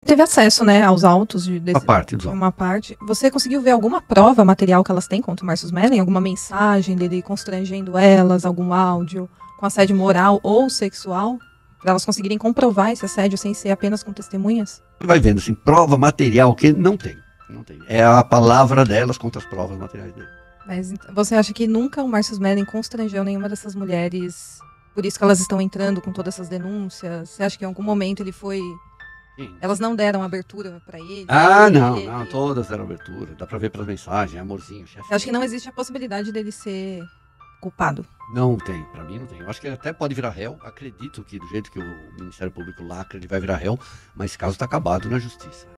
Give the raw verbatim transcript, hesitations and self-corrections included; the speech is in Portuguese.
Teve acesso, né, aos autos de desse, Uma parte dos autos. uma parte. Você conseguiu ver alguma prova material que elas têm contra o Márcio Smelling? Alguma mensagem dele constrangendo elas, algum áudio com assédio moral ou sexual? Para elas conseguirem comprovar esse assédio sem ser apenas com testemunhas? Vai vendo, assim, prova material que não tem. Não tem. É a palavra delas contra as provas materiais dele. Mas você acha que nunca o Márcio Smelling constrangeu nenhuma dessas mulheres? Por isso que elas estão entrando com todas essas denúncias? Você acha que em algum momento ele foi... Sim. Elas não deram abertura pra ele? Ah, ele, não, ele... não, todas deram abertura. Dá pra ver pelas mensagens, amorzinho, chefe. Eu acho que não existe a possibilidade dele ser culpado. Não tem, pra mim não tem. Eu acho que ele até pode virar réu. Acredito que do jeito que o Ministério Público lacra, ele vai virar réu, mas esse caso tá acabado na justiça.